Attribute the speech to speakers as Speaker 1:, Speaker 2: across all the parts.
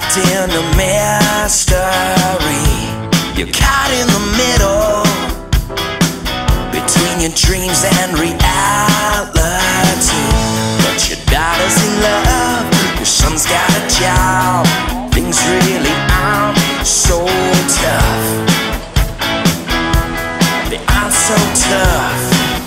Speaker 1: trapped in a mystery. You're caught in the middle between your dreams and reality. But your daughter's in love, your son's got a job. Things really aren't so tough. They aren't so tough.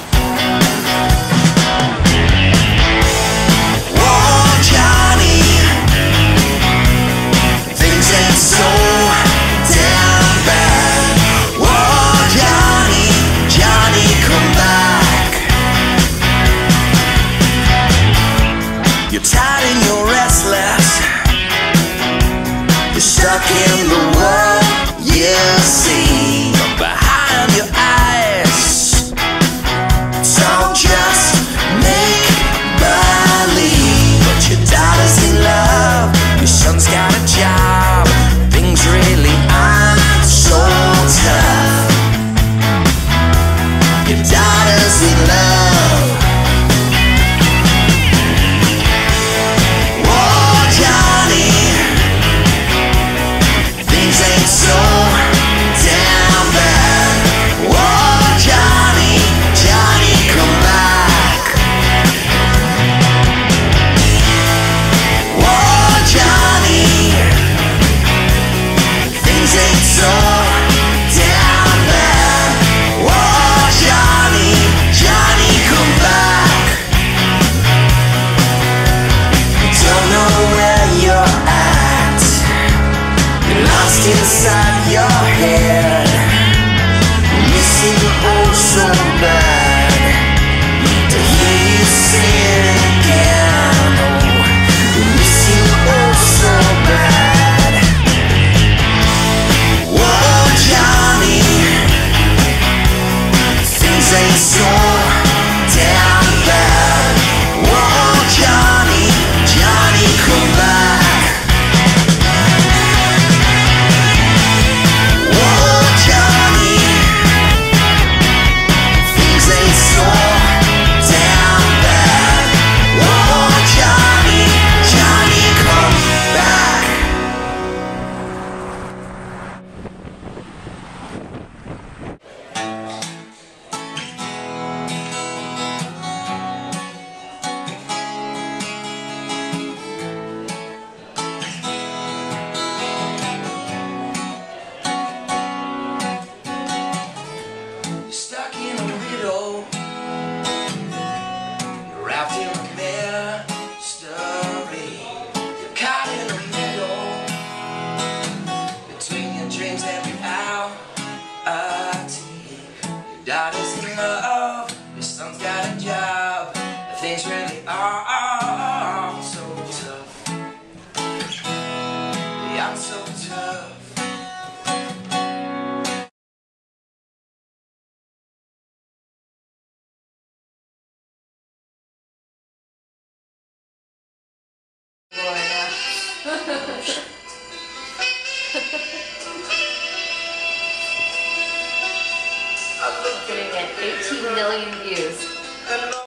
Speaker 1: You're tired and you're restless. You're stuck in the world you see from behind your eyes. It's all just make believe. But your daughter's in love, your son's got a job. Things really aren't so tough. Your daughter's in love. Inside your head, missing oh so bad. Need to hear you say it again. Oh, missing oh so bad. Whoa, Johnny, things ain't so damn bad. Whoa, Johnny, Johnny, come back. Stuck in the middle, you're wrapped in a mystery. You're caught in the middle between your dreams and reality. Your daughter's in love, your son's got a job. Things really are so tough. They are so tough.
Speaker 2: I'm getting at 18 million views.